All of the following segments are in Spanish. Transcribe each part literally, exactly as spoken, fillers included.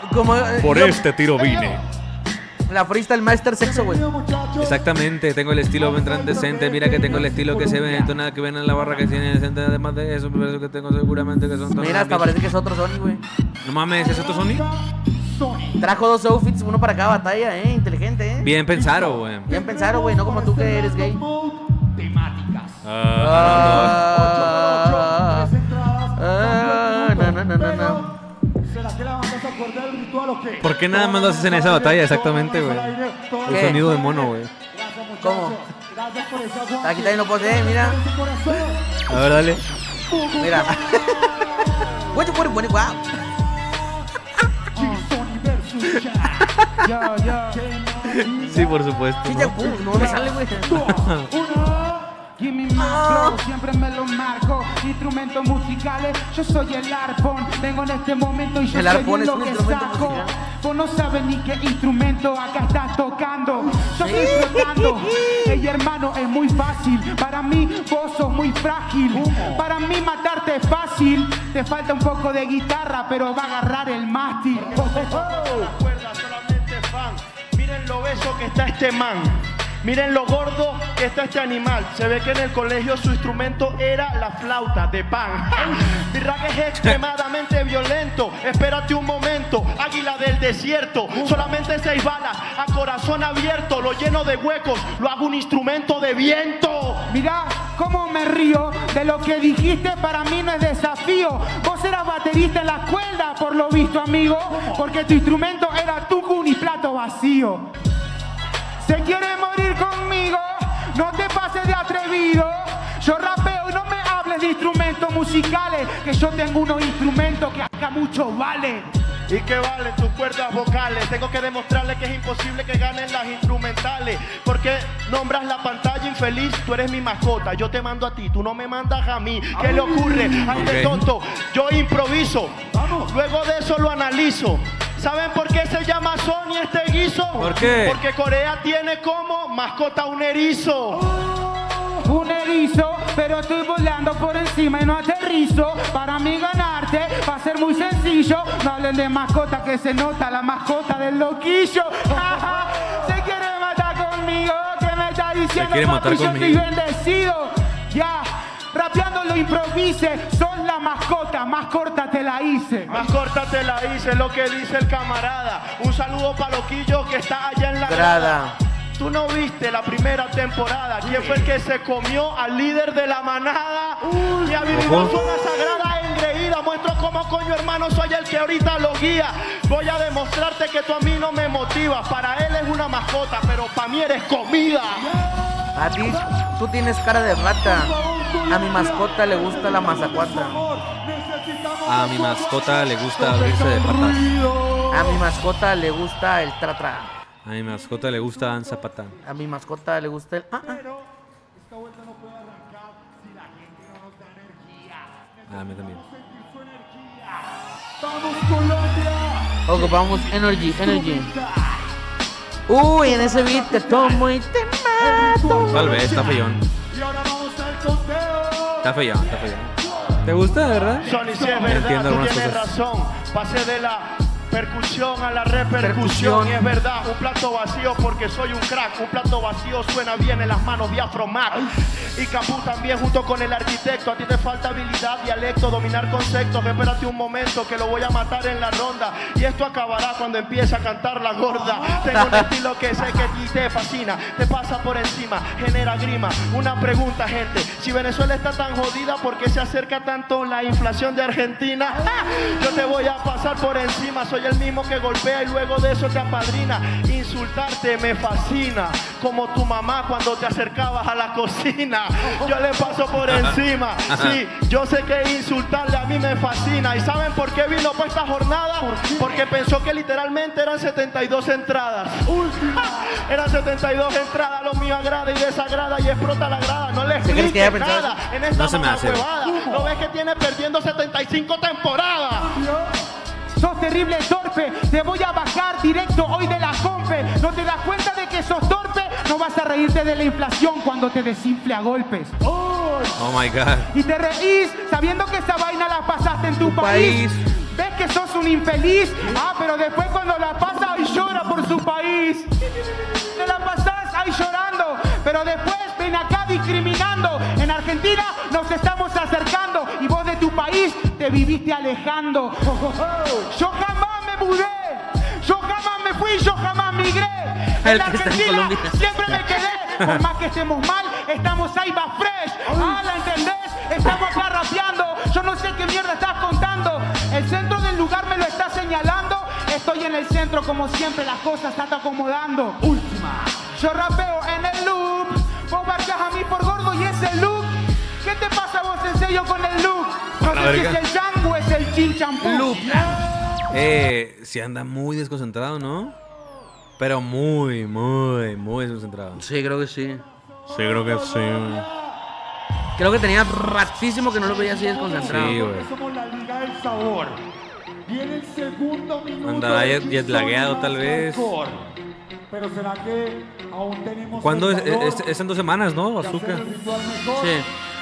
Como, eh, Por yo, este tiro vine. La freestyle master sexo, güey. Exactamente, tengo el estilo vendrán decente. Mira que tengo el estilo que se ve, entonces nada que ven en la barra que tiene decente. Además de eso, me parece que tengo seguramente que son todos. Mira, hasta parece que es otro Sony, güey. No mames, ¿es otro Sony? Trajo dos outfits, uno para cada batalla, eh. Inteligente, eh. Bien pensado, güey. Bien pensado, güey. No como tú que eres gay. Temáticas. Ah, ah, no, no, no, no, no. ¿Será que la banda se acuerda del ritual o qué? ¿Por qué nada más lo haces en esa batalla? Exactamente, güey. El ¿Qué? sonido de mono, güey. ¿Cómo? Aquí también lo posee, mira. A ver, dale. Mira. Guay, guay, guay, guau. Sí, por supuesto. Sí, ya, pum, no me sale, güey. Y mi flow siempre me lo marco. Instrumentos musicales, yo soy el arpón. Vengo en este momento y yo El sé arpón bien es lo un que instrumento saco. musical. Vos no sabes ni qué instrumento acá estás tocando. Yo estoy flotando. Ey, hermano, es muy fácil. Para mí, vos sos muy frágil. Para mí, matarte es fácil. Te falta un poco de guitarra, pero va a agarrar el mástil. La cuerda, solamente fan. Miren lo beso que está este man. Miren lo gordo que está este animal. Se ve que en el colegio su instrumento era la flauta de pan. Mi rap es extremadamente violento. Espérate un momento, águila del desierto. Solamente seis balas, a corazón abierto. Lo lleno de huecos, lo hago un instrumento de viento. Mirá cómo me río de lo que dijiste, para mí no es desafío. Vos eras baterista en la escuela, por lo visto, amigo, porque tu instrumento era tucun y plato vacío. ¿Se quiere morir conmigo? No te pases de atrevido. Yo rapeo y no me hables de instrumentos musicales, que yo tengo unos instrumentos que acá mucho vale. ¿Y qué valen tus cuerdas vocales? Tengo que demostrarle que es imposible que ganen las instrumentales. Porque nombras la pantalla infeliz, tú eres mi mascota. Yo te mando a ti, tú no me mandas a mí. ¿Qué le ocurre a este Okay. tonto? Yo improviso, luego de eso lo analizo. ¿Saben por qué se llama Sony este guiso? ¿Por qué? Porque Corea tiene como mascota un erizo. Un erizo, pero estoy volando por encima y no aterrizo. Para mí ganarte va a ser muy sencillo. No hablen de mascota, que se nota la mascota del loquillo. ¿Se quiere matar conmigo? ¿Qué me está diciendo? quiere matar papi? Yo estoy conmigo. bendecido. Ya, rapeando lo improvise. Sos la mascota, más corta te la hice. Más corta te la hice, lo que dice el camarada. Un saludo para Loquillo que está allá en la Grada. Tú no viste la primera temporada. ¿Quién fue el que se comió al líder de la manada? Y a vivir Ojo. zona sagrada engreída. Muestro cómo coño hermano soy el que ahorita lo guía. Voy a demostrarte que tú a mí no me motivas. Para él es una mascota, pero para mí eres comida. A ti, tú tienes cara de rata. A mi mascota le gusta la mazacuata. A mi mascota le gusta abrirse de patas. A mi mascota le gusta el tra-tra. A mi mascota le gusta Dan Zapata. A mi mascota le gusta el... Ah, ah. A mí también. Ocupamos energy, energy. Uy, en ese beat te tomo y te mato. Tal vez, está feyón. Está feyón, está feyón. ¿Te gusta, verdad? Sony, si es verdad, Entiendo tú algunas tienes cosas. razón. Pasé de la percusión a la repercusión. Percusión. Y es verdad, un plato vacío porque soy un crack. Un plato vacío suena bien en las manos de Afromac. Y Capú también junto con el arquitecto. A ti te falta habilidad, dialecto, dominar conceptos. Espérate un momento que lo voy a matar en la ronda. Y esto acabará cuando empiece a cantar la gorda. Tengo un estilo que sé que a ti te fascina. Te pasa por encima, genera grima. Una pregunta, gente. Si Venezuela está tan jodida, ¿por qué se acerca tanto la inflación de Argentina? Yo te voy a pasar por encima. Soy el mismo que golpea y luego de eso te apadrina. Insultarte me fascina, como tu mamá cuando te acercabas a la cocina. Yo le paso por encima. Sí, yo sé que insultarle a mí me fascina. ¿Y saben por qué vino para esta jornada? Porque pensó que literalmente eran setenta y dos entradas. Eran setenta y dos entradas, lo mío agrada y desagrada y explota la grada. No le ¿Qué crees que haya expliques pensado? nada en esta No se me hace. huevada. ¿No ves que tiene perdiendo setenta y cinco temporadas? Sos terrible torpe, te voy a bajar directo hoy de la compe. ¿No te das cuenta de que sos torpe? No vas a reírte de la inflación cuando te desinfle a golpes. Oh my God. Y te reís sabiendo que esa vaina la pasaste en tu, Tu país. país. ¿Ves que sos un infeliz? Ah, pero después cuando la pasa ahí llora por su país. Te la pasás ahí llorando, pero después ven acá discriminando. En Argentina nos estamos acercando y vos de tu país te viviste alejando. Yo jamás me mudé, yo jamás me fui, yo jamás migré. En Argentina siempre me quedé. Por más que estemos mal, estamos ahí más fresh. Ah, ¿la entendés? Estamos acá rapeando. Yo no sé qué mierda estás contando. El centro del lugar me lo está señalando. Estoy en el centro como siempre, las cosas se están acomodando. Última. Yo rapeo en el loop. Vos marcas a mí por gordo y ese look. ¿Qué te pasa vos en serio con el look? No sé si es el Yang o es el Chin Champú. Loop. Eh, si anda muy desconcentrado, ¿no? Pero muy, muy, muy desconcentrado. Sí, creo que sí. Sí, creo que sí. Creo que tenía ratísimo que no lo veía así desconcentrado. Sí, güey. Somos la Liga del Sabor. Viene el segundo minuto. Andará de jet- jetlagueado, más tal vez. hardcore. Pero será que aún tenemos. ¿Cuándo el es? valor Es, es en dos semanas, ¿no? de hacer Bazooka. el ritual mejor? Sí.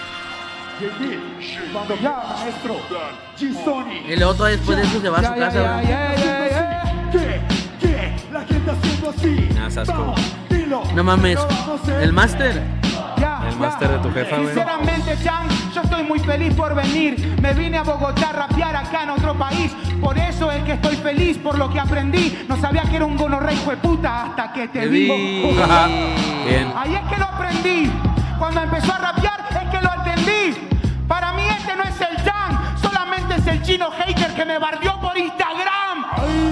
J B, cuando ya, maestro. G-Sony. Y luego todavía después de eso se va a su Ya, casa, ya, güey. ya, ya, ya. ¿Qué? ¿Qué? La gente haciendo así. Ah, Sasco. Vamos, dilo. No mames. Lo vamos a hacer. El máster. Ya, El ya. máster de tu jefa, güey. Sinceramente, Chan, yo estoy muy feliz por venir. Me vine a Bogotá a rapear acá en otro país. Por eso es que estoy feliz por lo que aprendí. No sabía que era un gonorrey hijueputa hasta que te Te vi. vi. Bien. Ahí es que lo aprendí. Cuando empezó a rapear es que lo entendí. Para mí este no es el Chan, solamente es el chino hater que me bardeó por Instagram.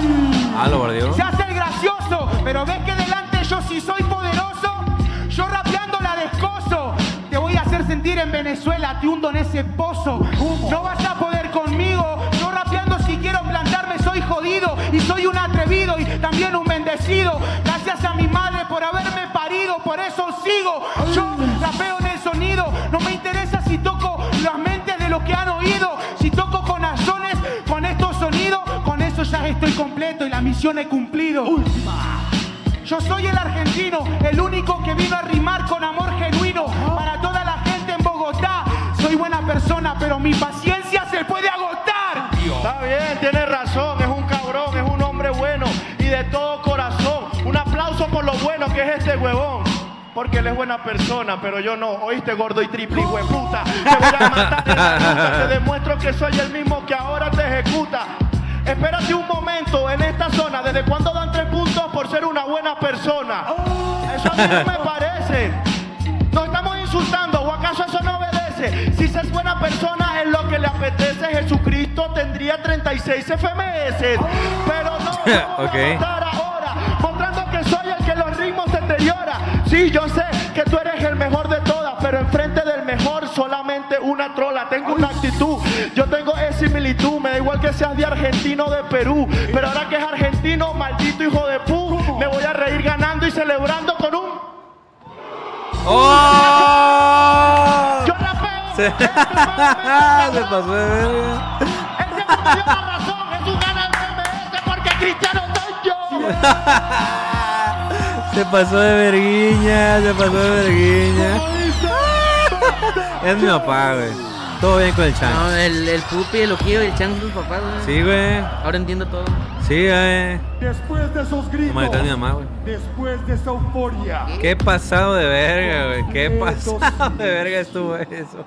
Ah, lo bardeó. Se hace el gracioso, pero ves que delante yo sí soy poderoso. Yo rapeando la descoso. Te voy a hacer sentir en Venezuela, te hundo en ese pozo. No vas a poder conmigo. Yo rapeando si quiero plantarme soy jodido. Y soy un atrevido y también un bendecido. Gracias a mi madre por haberme parido, por eso sigo. Yo rapeo en el sonido. No me interesa si toco las mentes de lo que han oído. Si toco con azones, con estos sonidos, con eso ya estoy completo y la misión he cumplido. Última. Yo soy el argentino, el único que vino a rimar con amor genuino para toda la gente en Bogotá. Soy buena persona, pero mi paciencia se puede agotar. Está bien, tiene razón, es un cabrón, es un hombre bueno y de todo corazón. Un aplauso por lo bueno que es este huevón. Porque él es buena persona, pero yo no. Oíste, gordo y triple, hijo de puta. Te voy a matar en la nuca. Te demuestro que soy el mismo que ahora te ejecuta. Espérate un momento en esta zona. ¿Desde cuándo dan tres puntos por ser una buena persona? Eso a mí no me parece. Nos estamos insultando, ¿o acaso eso no obedece? Si ser buena persona es lo que le apetece, Jesucristo tendría treinta y seis F M S. Pero no vamos Ok. a votar ahora, mostrando que soy el que los ritmos deteriora. Sí, yo sé que tú eres el mejor de todas, pero enfrente del mejor solamente una trola. Tengo una actitud, yo tengo esa similitud. Me da igual que seas de Argentina o de Perú, pero ahora que es argentino, maldito hijo de pu, me voy a reír ganando y celebrando con un... ¡Oh! Yo rapeo. Se, este man me- se pasó de verga. Ese man me dio la razón, es un gana el M S porque Cristiano soy yo. Se pasó de verguiña, se pasó de verguiña. Es mi papá, güey. Todo bien con el Chan. No, el, el Pupi, el Ojillo y el Chan son sus papás, güey. Sí, güey. Ahora entiendo todo. Sí, güey. Después de esos gritos. Como está mi mamá, güey. Después de esa euforia. Qué pasado de verga, güey. Qué pasado de verga estuvo eso.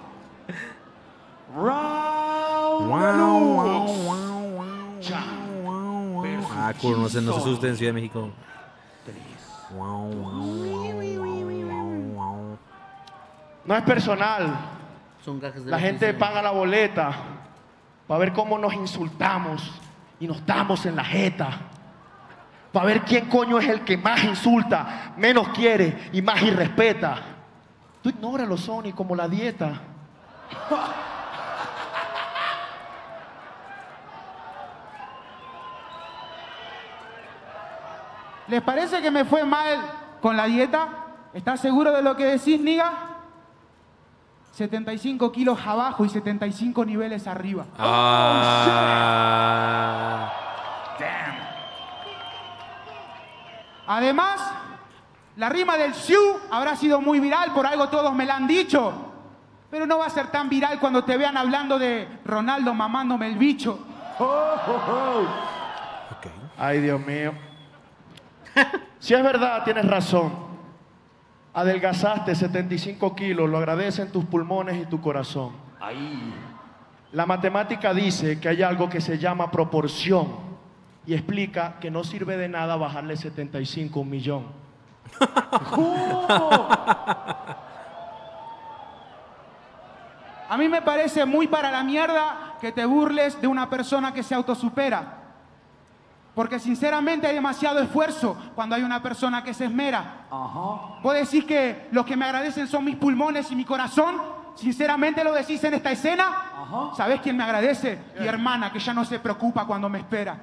Round Wow, de wow, luz. wow, wow, wow, wow. Ah, culo, no se, no se asusten en Ciudad de México. Wow, wow, wow, wow, wow. No es personal. Son cajas de La gente oficio. paga la boleta para ver cómo nos insultamos y nos damos en la jeta. Para ver quién coño es el que más insulta, menos quiere y más irrespeta. Tú ignóralo, Sony, como la dieta. ¿Les parece que me fue mal con la dieta? ¿Estás seguro de lo que decís, niga? setenta y cinco kilos abajo y setenta y cinco niveles arriba. Ah. Además, la rima del Xiu habrá sido muy viral, por algo todos me la han dicho. Pero no va a ser tan viral cuando te vean hablando de Ronaldo mamándome el bicho. Ok. Ay, Dios mío. Si es verdad, tienes razón. Adelgazaste setenta y cinco kilos, lo agradecen tus pulmones y tu corazón. Ahí. La matemática dice que hay algo que se llama proporción y explica que no sirve de nada bajarle setenta y cinco a un millón. A mí me parece muy para la mierda que te burles de una persona que se autosupera. Porque sinceramente hay demasiado esfuerzo cuando hay una persona que se esmera. Ajá. ¿Vos decís que los que me agradecen son mis pulmones y mi corazón? ¿Sinceramente lo decís en esta escena? Ajá. ¿Sabés quién me agradece? Mi hermana, que ya no se preocupa cuando me espera.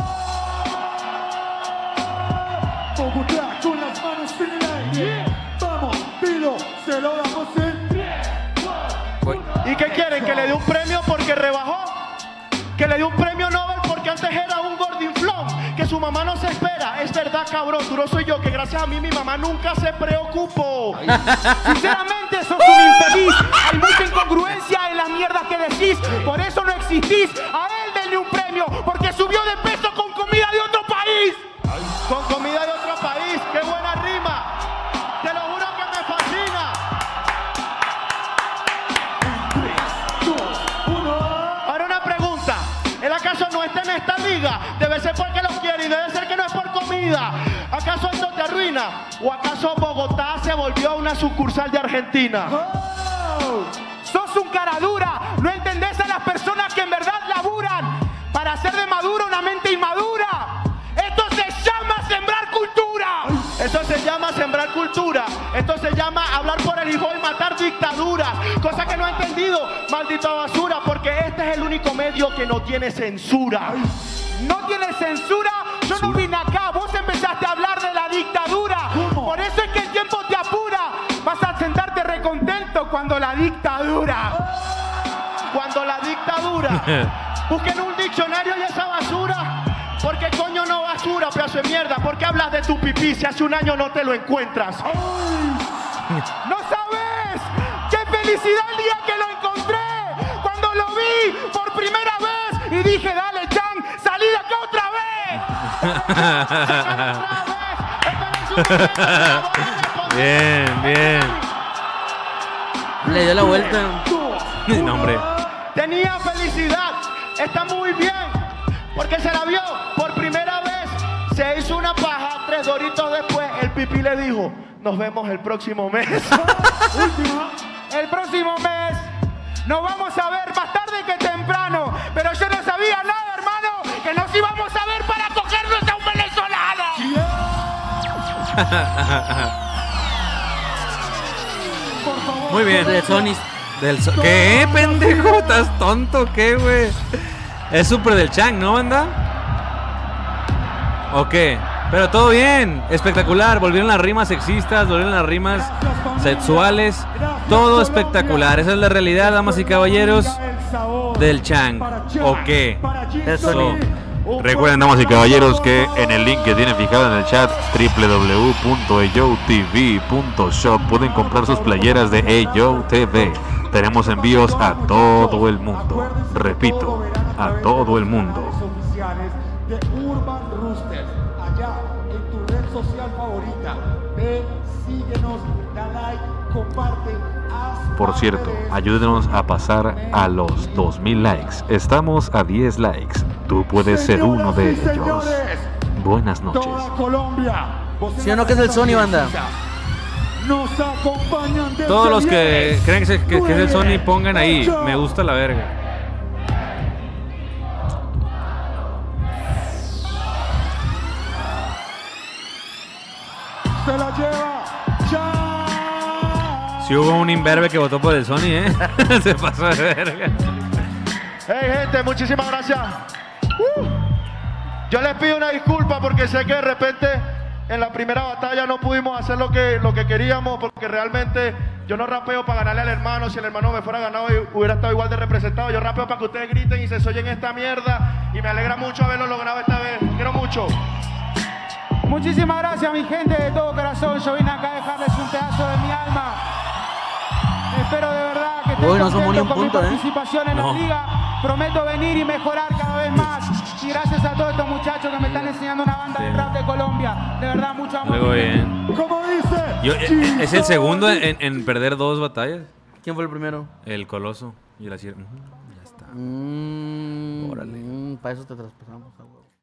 Bogotá con las manos en el aire. Vamos, pido, se lo damos en tres, Voy. ¿Y qué quieren? ¿Que le dé un premio porque rebajó? ¿Que le dé un premio Nobel porque antes era un gordinflón? Que su mamá no se espera. Es verdad, cabrón, duro soy yo, que gracias a mí mi mamá nunca se preocupó. Sinceramente sos un infeliz. Hay mucha incongruencia en las mierdas que decís. Por eso no existís. A él denle un premio porque subió de peso con comida de otro país. Con comida de otro país. ¡Qué buena rima! Te lo juro que me fascina. Ahora una pregunta. ¿El acaso no está en esta liga? Debe ser porque lo quiere y debe ser que no es por comida. ¿Acaso esto te arruina? ¿O acaso Bogotá se volvió una sucursal de Argentina? Oh, sos un cara dura. No entendés a las personas que en verdad laburan para hacer de Maduro una mente inmadura. Esto se llama sembrar cultura. Esto se llama sembrar cultura. Esto se llama hablar por el hijo y matar dictaduras. Cosa que no he entendido, maldita basura, porque este es el único medio que no tiene censura. ¿No tienes censura? Yo no vine acá. Vos empezaste a hablar de la dictadura. Por eso es que el tiempo te apura. Vas a sentarte recontento cuando la dictadura. Cuando la dictadura. Busquen un diccionario y esa basura. Porque coño no basura, pedazo de mierda. ¿Por qué hablas de tu pipí si hace un año no te lo encuentras? ¿No sabes? ¡Qué felicidad el día que lo encontré! Cuando lo vi por primera vez y dije, dale, Chan, salí de acá otra vez. Bien, bien. Le dio la vuelta. No, hombre. Tenía felicidad. Está muy bien. Porque se la vio por primera vez. Se hizo una paja. Tres doritos después, el pipí le dijo, nos vemos el próximo mes. El próximo mes nos vamos a ver más tarde que temprano. Pero yo no sabía nada, hermano, que nos íbamos a ver para cogernos a un venezolano. Muy bien. De Sony. Del so- ¿Qué, pendejo? ¿Estás tonto? ¿Qué, güey? Es súper del Chang, ¿no, banda? Ok, pero todo bien, espectacular. Volvieron las rimas sexistas, volvieron las rimas sexuales. Todo espectacular. Esa es la realidad, damas y caballeros, del Chang. Ok. De So, Sony. Recuerden, damas y caballeros, que en el link que tienen fijado en el chat, w w w punto eyo t v punto shop, pueden comprar sus playeras de Eyo T V. Tenemos envíos a todo el mundo. Repito, a todo el mundo. Oficiales de Urban Roosters, allá en tu red social favorita. Ve, síguenos, da like, comparte. haz Por parte cierto, de esto. ayúdenos a pasar a los dos mil likes. Estamos a diez likes. Tú puedes ser uno de Señoras y ellos. señores, Buenas noches. toda Colombia. Vos ¿Sí o no que es el Sony, banda? Nos acompañan desde todos los que diez, creen que, se- que- que es el Sony, nueve, pongan ahí. ocho. Me gusta la verga. Se la lleva. ¡Chao! Si hubo un imberbe que votó por el Sony, ¿eh? Se pasó de verga. Hey, gente, muchísimas gracias. Uh. Yo les pido una disculpa porque sé que de repente en la primera batalla no pudimos hacer lo que, lo que queríamos, porque realmente yo no rapeo para ganarle al hermano. Si el hermano me fuera ganado y hubiera estado igual de representado, yo rapeo para que ustedes griten y se oyen esta mierda, y me alegra mucho haberlo logrado esta vez. Quiero mucho. Muchísimas gracias, mi gente, de todo corazón. Yo vine acá a dejarles un pedazo de mi alma. Espero de verdad que estén Uy, no somos ni contentos un con punto, mi ¿eh? participación en No. la liga. Prometo venir y mejorar cada vez más. Y gracias a todos estos muchachos que me están enseñando una banda Sí. de rap de Colombia. De verdad, mucho amor. Luego bien. Como dice. Yo, eh, es el segundo en, en perder dos batallas. ¿Quién fue el primero? El Coloso y la Sierra. Ya está. Mm, Órale. mm, para eso te traspasamos.